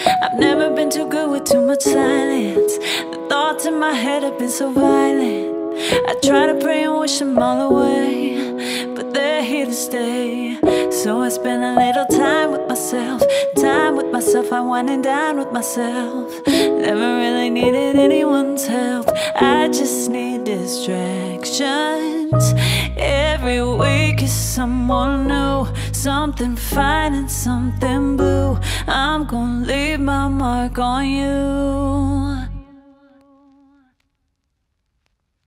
I've never been too good with too much silence. The thoughts in my head have been so violent. I try to pray and wish them all away, but they're here to stay. So I spend a little time with myself. I wind and dine with myself. Never really needed anyone's help. I just need distractions. Every week is someone new, something fine and something blue. I'm gonna leave my mark on you.